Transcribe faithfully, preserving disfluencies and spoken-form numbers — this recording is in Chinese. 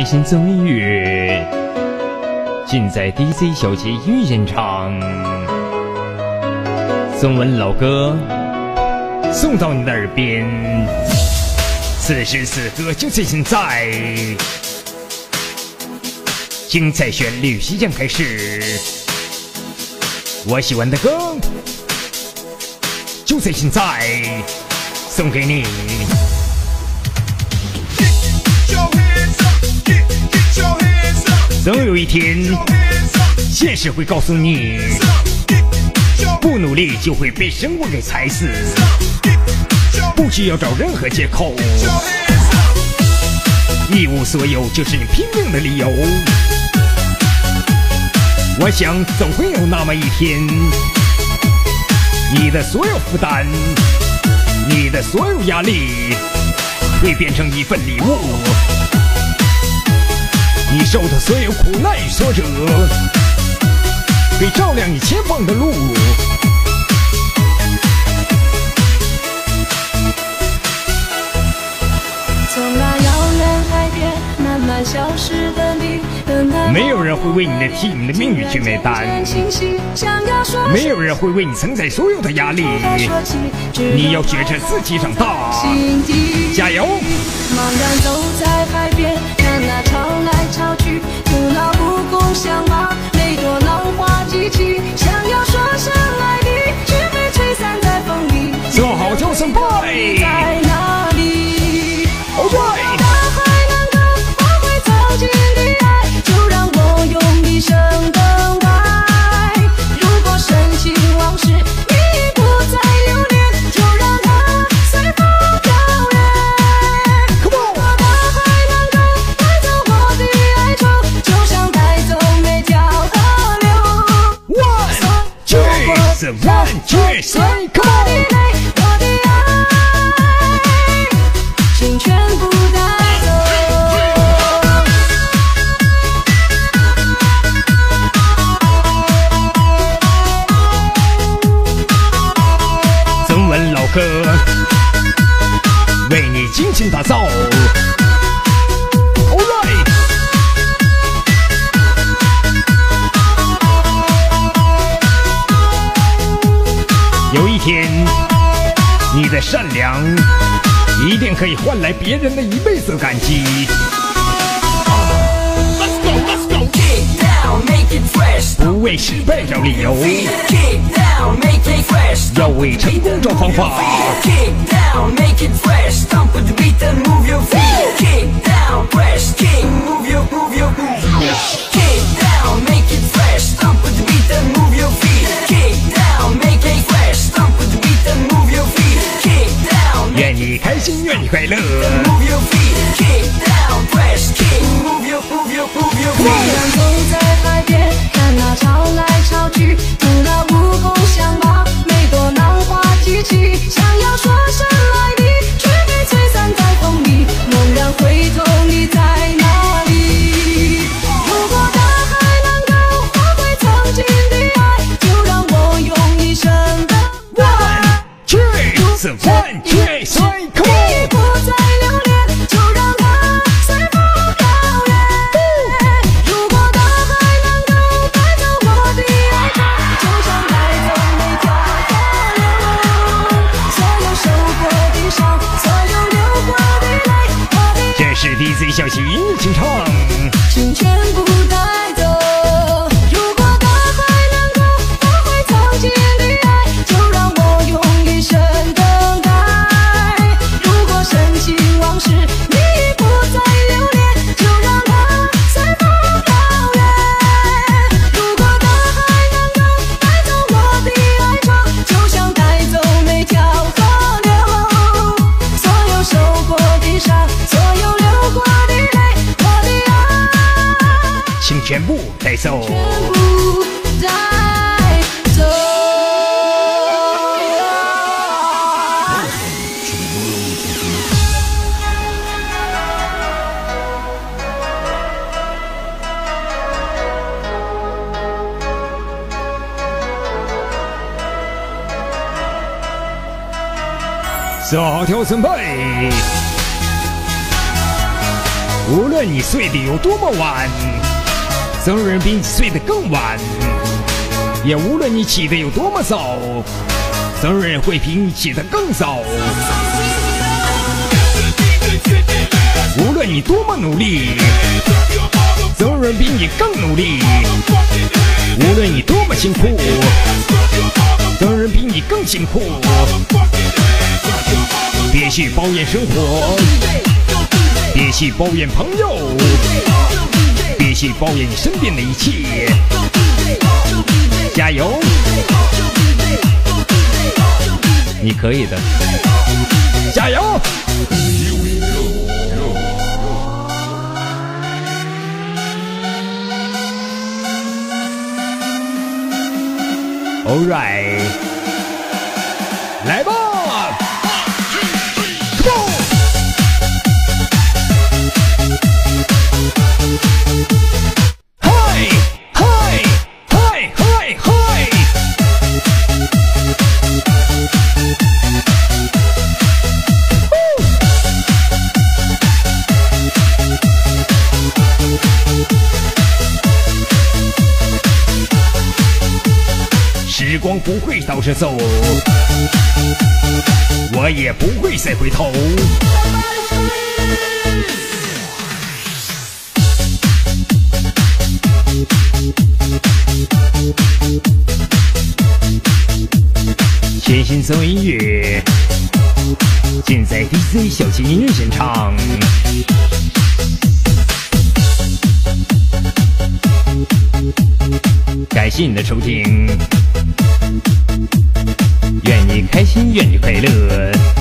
最新综艺乐，尽在 D J 小姐音乐现场。中文老歌送到你的耳边，此时此刻就在现在，精彩旋律即将开始。我喜欢的歌就在现在，送给你。总有一天，现实会告诉你，不努力就会被生活给踩死，不需要找任何借口，一无所有就是你拼命的理由。我想总会有那么一天，你的所有负担，你的所有压力会变成一份礼物，你受的所有苦难与挫折会照亮你前方的路。 从那遥远海边慢慢消失的你， 没有人会为你的替你的命运去买单，没有人会为你承载所有的压力，你要学着自己长大，加油！ 茫然走在海边，看那潮来潮去，徒劳不共相忘，泪多浪花激起，想要说声爱你，却被吹散在风里。 做好就胜败， 在哪里？ 好帅！ 大海能够换回曾经的爱，就让我用一生等待。如果深情往事你已不再留恋，就让它随风飘远。如果大海能够带走我的哀愁，就像带走每条河流。 One, two, one, two, three, come on！ 我的爱，请全部带走。 中文老歌为你精心打造。Alright， 有一天，你的善良一定可以换来别人的一辈子感激。不为失败找理由，要为成功找方法。愿你开心，愿你快乐。 茫然走在海边，看那潮来潮去，徒劳无功相忘，每朵浪花激起，想要说声爱你，却被吹散在风里。猛然回头，你在哪里？如果大海能够换回曾经的爱，就让我用一生等待。 One, two, one, two, three, come on！ 你不再留恋，就让它随风飘远。如果大海能够带走我的哀愁，就像带走每条河流。所有受过的伤，所有流过的泪，我的这是 D J 小喜音乐清唱。 请全部带走。如果大海能够换回曾经的爱，就让我用一生等待。如果深情往事你已不再留恋，就让它随风飘远。如果大海能够带走我的哀愁，就像带走每条河流。所有受过的伤，所有流过的泪，我的爱， 请全部带走。 全部带走。 做好调准备， 无论你睡得有多么晚，总有人比你睡得更晚；也无论你起得有多么早，总有人会比你起得更早。无论你多么努力，总有人比你更努力；无论你多么辛苦，总有人比你更辛苦。别去抱怨生活，别去抱怨朋友，别去抱怨你身边的一切。加油，你可以的，加油！All right， 来吧！时光不会倒着走，我也不会再回头。全新奏音乐，尽在 D J 小七音乐现场。感谢你的收听，愿你开心，愿你快乐。